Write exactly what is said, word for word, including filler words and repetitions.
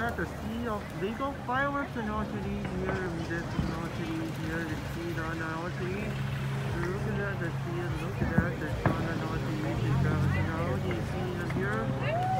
at the sea of they go fireworks in our city here, we did in our city here, the sea on our city. We're looking at the sea and look at that, the sun on our city, the gravity now, you see it here.